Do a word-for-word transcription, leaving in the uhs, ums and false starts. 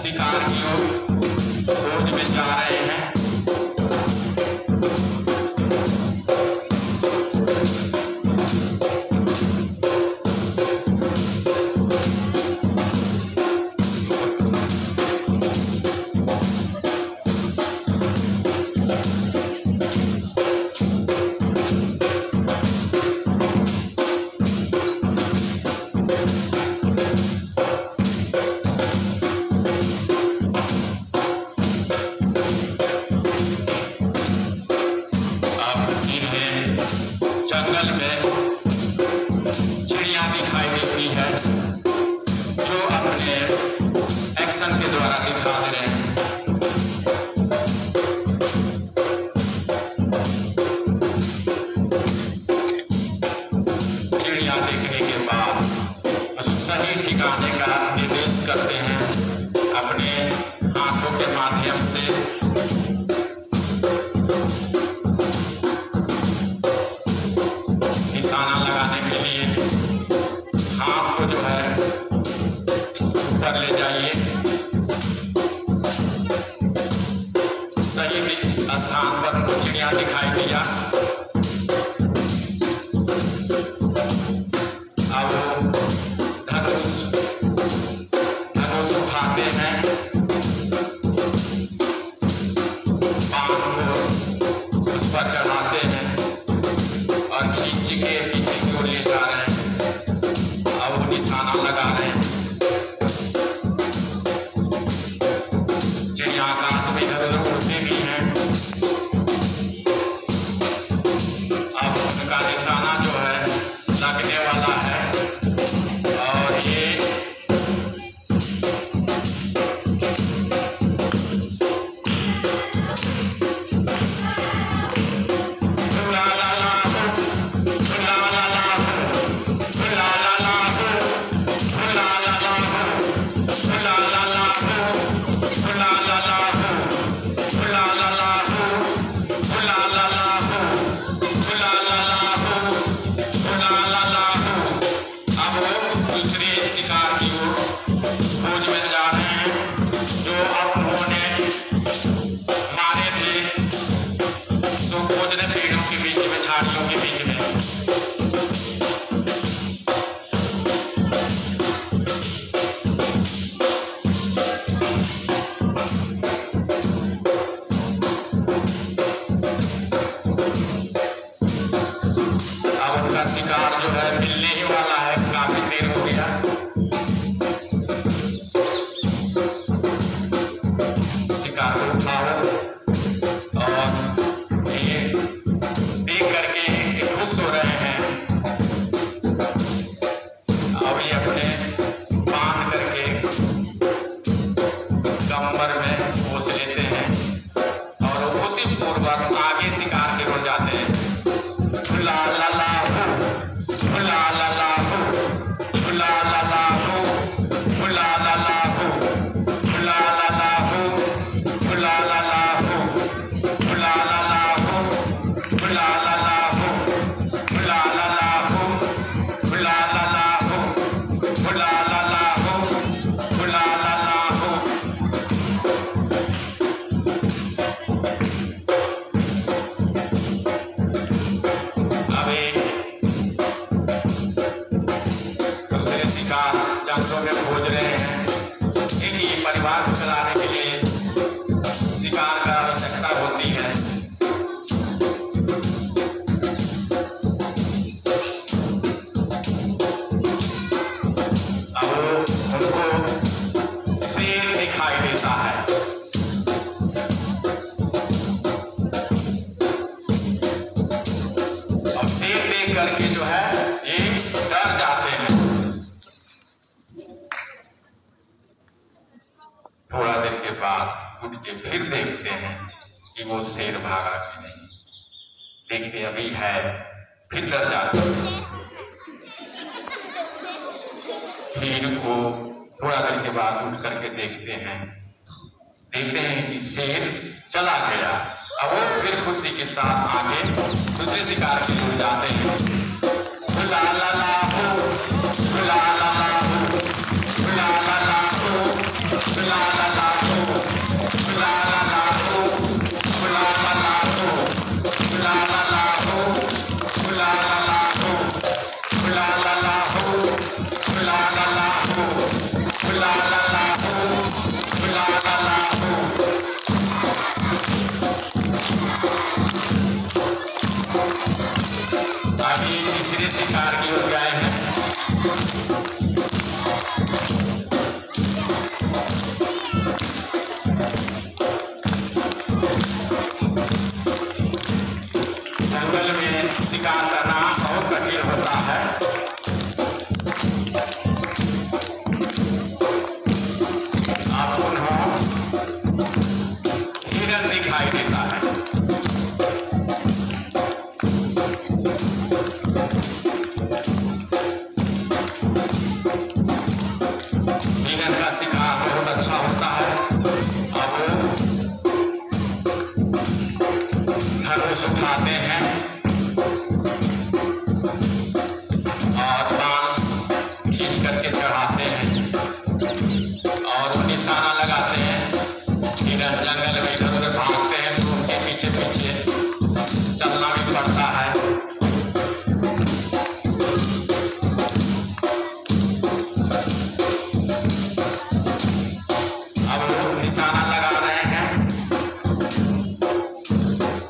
शिकार की ओर खोज में जा रहे हैं। जंगल में चिड़िया दिखाई देती है जो अपने एक्शन के द्वारा दिखा दे रहे हैं। चिड़िया देखने के बाद उसे सही ठिकाने का निर्देश करते हैं अपने आंखों के माध्यम से। निशाना लगाने के लिए हाथ को जो है ऊपर ले जाइए, सही स्थान पर चिड़िया दिखाई दिया। अब धनुष धनुष उठाते हैं, बाण को उस पर चढ़ाते हैं और खींच के पीछे की ओर ले जा रहे हैं। अब निशाना लगा रहे हैं। चिड़िया आकाश में इधर उधर उड़ते भी हैं। अब उनका निशाना जो है लगने वाला है और ये शिकार की ओर खोज में जा रहे हैं जो अब उन्होंने मारे थे। तो खोज रहे पेड़ों के बीच में, झाड़ियों के बीच में। अब उनका शिकार जो है मिलने ही वाला है, काफी देर हो गया। शिकार को उठाओ और ये देख करके खुश हो रहे हैं। अब ये अपने बांध करके कमर में पोस लेते हैं और खुशी पूर्वक आगे शिकार की ओर जाते हैं। ला ला ला हो, ला ला ला हो, ला ला ला हो, ला ला ला हो, ला ला ला हो, ला ला ला हो, ला ला ला हो, ला ला ला हो, ला ला ला हो, ला ला ला हो, ला ला ला हो, ला ला ला हो। दूसरे शिकार जंगलों में खोज रहे हैं। इन्हीं परिवार को चलाने के लिए शिकार का आवश्यकता होती है। अब उनको शेर दिखाई देता है। और शेर देख करके जो है ये डर जाते हैं। थोड़ा देर के बाद उठ के फिर देखते हैं कि वो शेर भागा कि नहीं। देखते अभी है, फिर डर जाते हैं। फिर को थोड़ा देर के बाद उठ करके देखते हैं देखते हैं कि शेर चला गया। अब वो फिर खुशी के साथ आगे दूसरे शिकार के लिए जाते हैं। ला ला ला हो, ला ला ला हो, ला ला ला हो, ला ला ला जंगल में शिकार करना